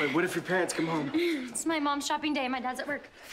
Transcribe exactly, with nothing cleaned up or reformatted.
But what if your parents come home? It's my mom's shopping day. My dad's at work.